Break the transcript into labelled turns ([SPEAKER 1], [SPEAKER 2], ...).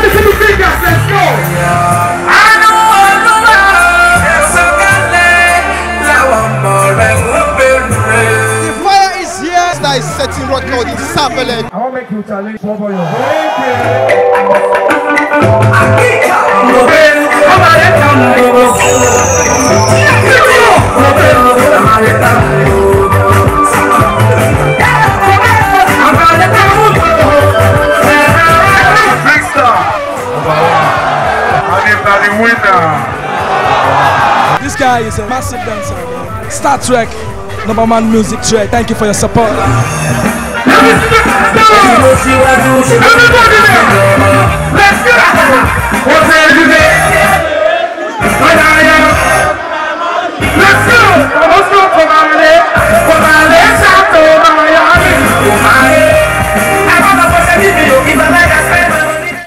[SPEAKER 1] me see the fingers, let's go.
[SPEAKER 2] The fire is here. That is setting record in Sapele.
[SPEAKER 1] I want to make you challenge one for you.
[SPEAKER 3] This guy is a massive dancer, man. Star Trek, #1 music track. Thank you for your support.
[SPEAKER 1] Let's go!